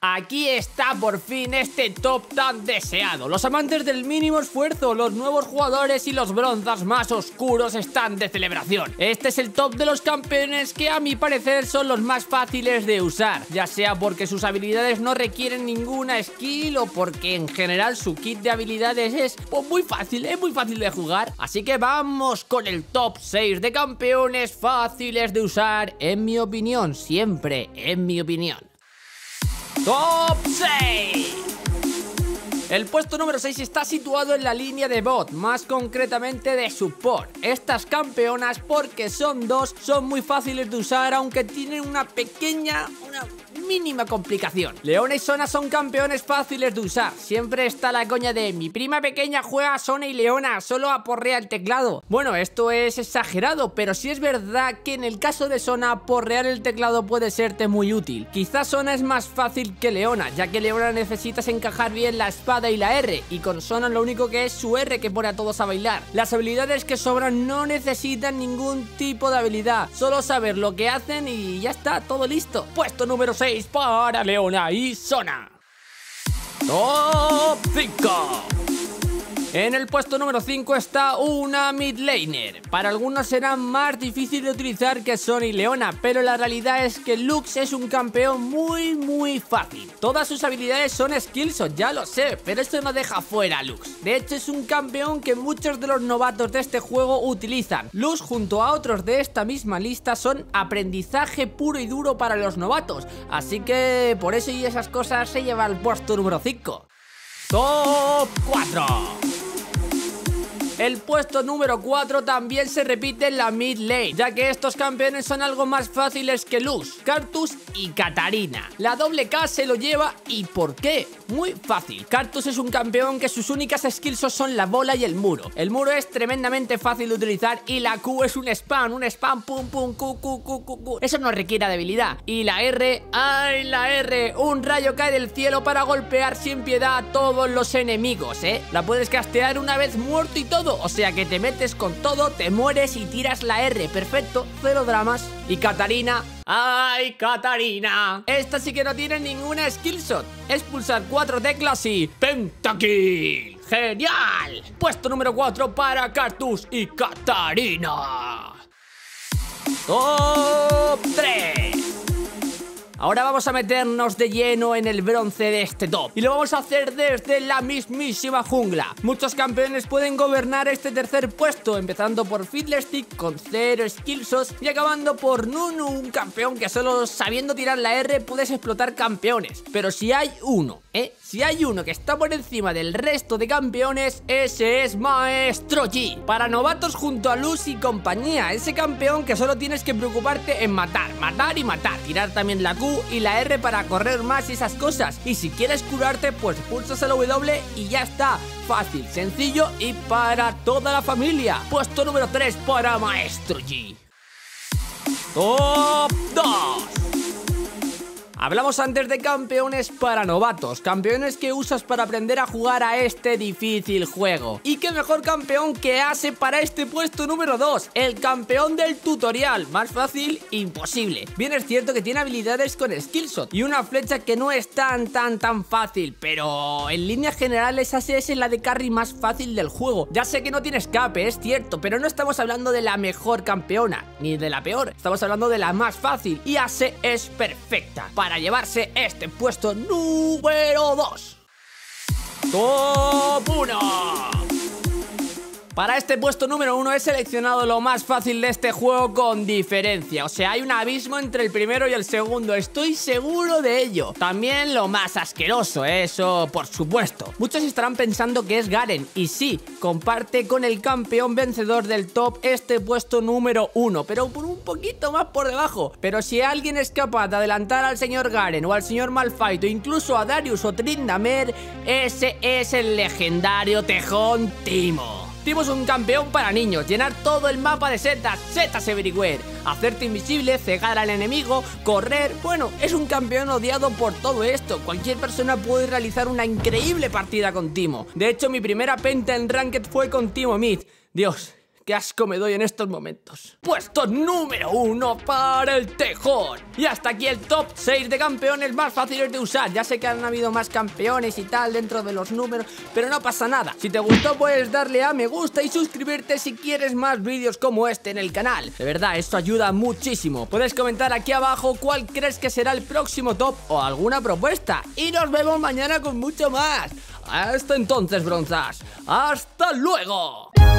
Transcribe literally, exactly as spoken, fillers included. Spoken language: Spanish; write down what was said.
aquí está por fin este top tan deseado. Los amantes del mínimo esfuerzo, los nuevos jugadores y los bronzas más oscuros están de celebración. Este es el top de los campeones que a mi parecer son los más fáciles de usar, ya sea porque sus habilidades no requieren ninguna skill o porque en general su kit de habilidades es pues, muy fácil, es muy fácil de jugar. Así que vamos con el top seis de campeones fáciles de usar, en mi opinión, siempre en mi opinión. Top seis. El puesto número seis está situado en la línea de bot, más concretamente de support. Estas campeonas, porque son dos, son muy fáciles de usar, aunque tienen una pequeña, una mínima complicación. Leona y Sona son campeones fáciles de usar. Siempre está la coña de mi prima pequeña juega a Sona y Leona, solo aporrea el teclado. Bueno, esto es exagerado, pero sí es verdad que en el caso de Sona, aporrear el teclado puede serte muy útil. Quizás Sona es más fácil que Leona, ya que Leona necesitas encajar bien la espada y la R, y con Sona lo único que es su R que pone a todos a bailar. Las habilidades que sobran no necesitan ningún tipo de habilidad, solo saber lo que hacen y ya está, todo listo. Puesto número seis para Leona y Sona. Top cinco. En el puesto número cinco está una mid laner. Para algunos será más difícil de utilizar que Sona y Leona, pero la realidad es que Lux es un campeón muy muy fácil. Todas sus habilidades son skillshot, ya lo sé, pero esto no deja fuera a Lux. De hecho es un campeón que muchos de los novatos de este juego utilizan. Lux junto a otros de esta misma lista son aprendizaje puro y duro para los novatos, así que por eso y esas cosas se lleva al puesto número cinco. Top cuatro. El puesto número cuatro también se repite en la mid lane, ya que estos campeones son algo más fáciles que Lux, Karthus y Katarina. La doble K se lo lleva, ¿y por qué? Muy fácil. Karthus es un campeón que sus únicas skills son la bola y el muro. El muro es tremendamente fácil de utilizar y la Q es un spam, un spam, pum pum, Q, Q, Q, Q, Q. Eso no requiere debilidad. Y la R, ¡ay la R! Un rayo cae del cielo para golpear sin piedad a todos los enemigos, ¿eh? La puedes castear una vez muerto y todo. O sea que te metes con todo, te mueres y tiras la R. Perfecto, cero dramas. Y Katarina, ¡ay, Katarina! Esta sí que no tiene ninguna skillshot. Es pulsar cuatro teclas y ¡pentakill! ¡Genial! Puesto número cuatro para Karthus y Katarina. Top tres. Ahora vamos a meternos de lleno en el bronce de este top, y lo vamos a hacer desde la mismísima jungla. Muchos campeones pueden gobernar este tercer puesto, empezando por Fiddlestick con cero skillshots y acabando por Nunu, un campeón que solo sabiendo tirar la R puedes explotar campeones. Pero si hay uno, ¿eh? Si hay uno que está por encima del resto de campeones, ese es Maestro Yi. Para novatos junto a Lux y compañía, ese campeón que solo tienes que preocuparte en matar, matar y matar, tirar también la Q y la R para correr más y esas cosas. Y si quieres curarte, pues pulsas el W y ya está. Fácil, sencillo y para toda la familia. Puesto número tres para Maestro Yi. Top dos. Hablamos antes de campeones para novatos, campeones que usas para aprender a jugar a este difícil juego. Y qué mejor campeón que Ace para este puesto número dos, el campeón del tutorial, más fácil, imposible. Bien es cierto que tiene habilidades con skillshot y una flecha que no es tan tan tan fácil, pero en líneas generales Ace es la de carry más fácil del juego. Ya sé que no tiene escape, es cierto, pero no estamos hablando de la mejor campeona, ni de la peor, estamos hablando de la más fácil, y Ace es perfecta para para llevarse este puesto número dos. Top uno. Para este puesto número uno he seleccionado lo más fácil de este juego con diferencia. O sea, hay un abismo entre el primero y el segundo, estoy seguro de ello. También lo más asqueroso, eso por supuesto. Muchos estarán pensando que es Garen, y sí, comparte con el campeón vencedor del top este puesto número uno, pero por un poquito más por debajo. Pero si alguien es capaz de adelantar al señor Garen o al señor Malphite o incluso a Darius o Tryndamere, ese es el legendario tejón Teemo. Teemo es un campeón para niños, llenar todo el mapa de setas, setas everywhere, hacerte invisible, cegar al enemigo, correr. Bueno, es un campeón odiado por todo esto. Cualquier persona puede realizar una increíble partida con Teemo. De hecho, mi primera penta en Ranked fue con Teemo Mid. Dios, qué asco me doy en estos momentos. Puesto número uno para el tejón. Y hasta aquí el top seis de campeones más fáciles de usar. Ya sé que han habido más campeones y tal dentro de los números, pero no pasa nada. Si te gustó puedes darle a me gusta y suscribirte si quieres más vídeos como este en el canal. De verdad, esto ayuda muchísimo. Puedes comentar aquí abajo cuál crees que será el próximo top o alguna propuesta. Y nos vemos mañana con mucho más. Hasta entonces, bronzas. ¡Hasta luego!